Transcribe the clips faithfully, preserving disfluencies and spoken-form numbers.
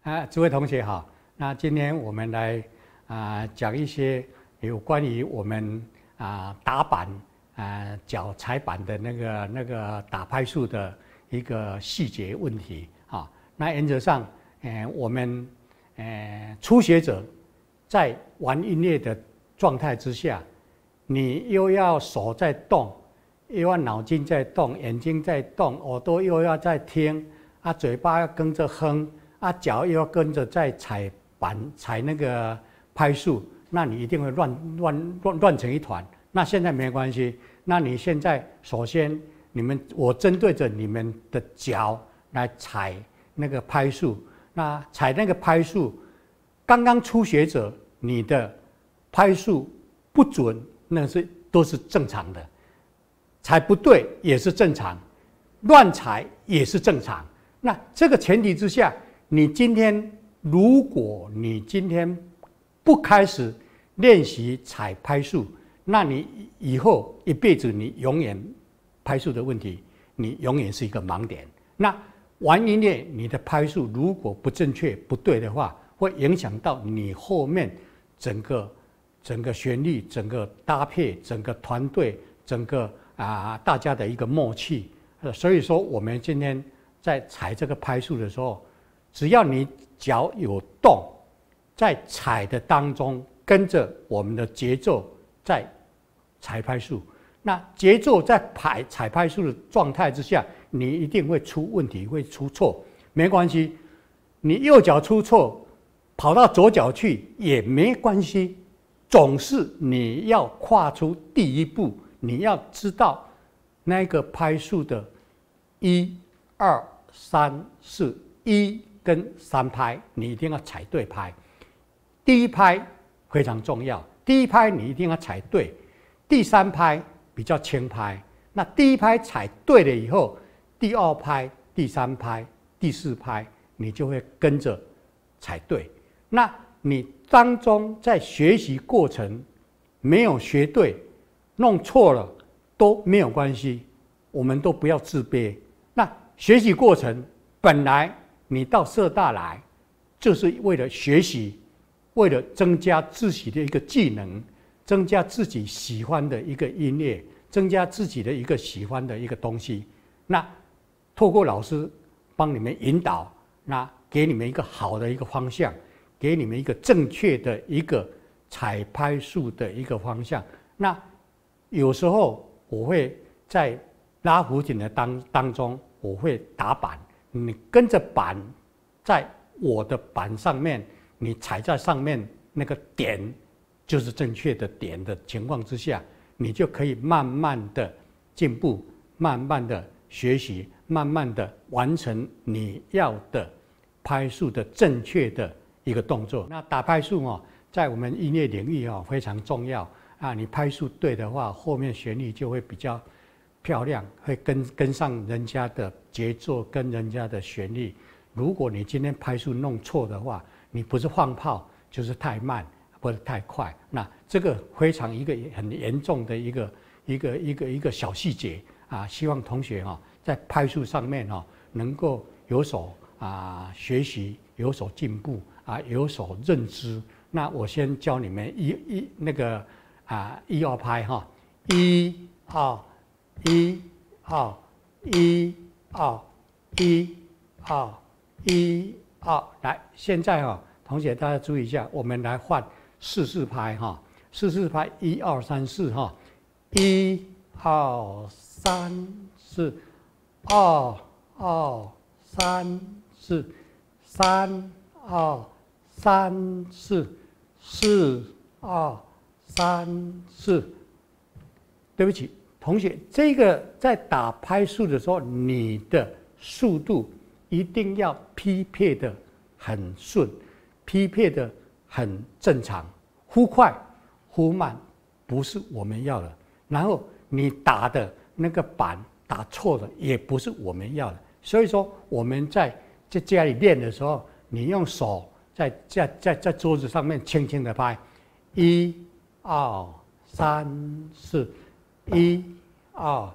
啊，诸位同学好。那今天我们来啊讲一些有关于我们啊打板啊脚踩板的那个那个打拍数的一个细节问题啊。那原则上，呃，我们呃初学者在玩音乐的状态之下，你又要手在动，又要脑筋在动，眼睛在动，耳朵又要在听，啊，嘴巴要跟着哼。啊，脚又要跟着在踩板踩那个拍数，那你一定会乱乱乱乱成一团。那现在没关系，那你现在首先你们我针对着你们的脚来踩那个拍数，那踩那个拍数，刚刚初学者你的拍数不准，那是都是正常的，踩不对也是正常，乱踩也是正常。那这个前提之下。你今天，如果你今天不开始练习踩拍数，那你以后一辈子你永远拍数的问题，你永远是一个盲点。那玩音乐，你的拍数如果不正确、不对的话，会影响到你后面整个整个旋律、整个搭配、整个团队、整个啊大家的一个默契。所以说，我们今天在踩这个拍数的时候。只要你脚有动，在踩的当中跟着我们的节奏在踩拍数，那节奏在踩踩拍数的状态之下，你一定会出问题，会出错，没关系。你右脚出错，跑到左脚去也没关系，总是你要跨出第一步，你要知道那个拍数的一、二、三、四一。跟三拍，你一定要踩对拍。第一拍非常重要，第一拍你一定要踩对。第三拍比较轻拍。那第一拍踩对了以后，第二拍、第三拍、第四拍，你就会跟着踩对。那你当中在学习过程没有学对，弄错了都没有关系，我们都不要自卑。那学习过程本来。你到社大来，就是为了学习，为了增加自己的一个技能，增加自己喜欢的一个音乐，增加自己的一个喜欢的一个东西。那透过老师帮你们引导，那给你们一个好的一个方向，给你们一个正确的一个踩拍数的一个方向。那有时候我会在拉胡琴的当当中，我会打板。你跟着板，在我的板上面，你踩在上面那个点，就是正确的点的情况之下，你就可以慢慢的进步，慢慢的学习，慢慢的完成你要的拍数的正确的一个动作。那打拍数哦，在我们音乐领域哦非常重要啊。你拍数对的话，后面旋律就会比较。漂亮，会跟跟上人家的节奏，跟人家的旋律。如果你今天拍数弄错的话，你不是放炮，就是太慢或者太快。那这个非常一个很严重的一个一个一个一个小细节啊，希望同学哈、哦、在拍数上面哈、哦、能够有所啊学习，有所进步啊，有所认知。那我先教你们一一那个啊一二拍哈，一二。一二一二一二一二，来，现在哈、哦，同学大家注意一下，我们来换四四拍哈，四四拍一二三四哈，一二三四，二二三四，三二三四，四二三四，对不起。同学，这个在打拍数的时候，你的速度一定要匹配的很顺，匹配的很正常，忽快忽慢不是我们要的。然后你打的那个板打错了，也不是我们要的。所以说我们在在家里练的时候，你用手在在在在桌子上面轻轻的拍，一、二、三、四。一、二、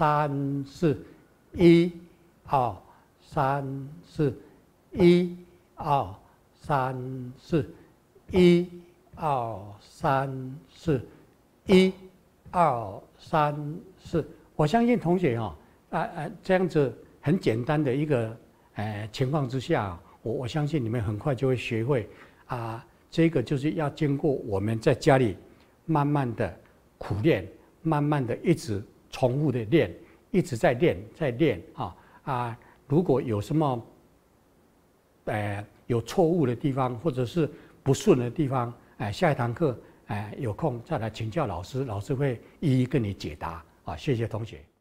三、四，一、二、三、四，一、 二三四，一二三四，一二三四。我相信同学哈、哦，啊啊这样子很简单的一个呃情况之下，我我相信你们很快就会学会啊。这个就是要经过我们在家里慢慢的苦练，慢慢的一直重复的练，一直在练，在练啊啊！如果有什么呃有错误的地方，或者是不顺的地方，哎、呃，下一堂课哎、呃、有空再来请教老师，老师会一一跟你解答啊。谢谢同学。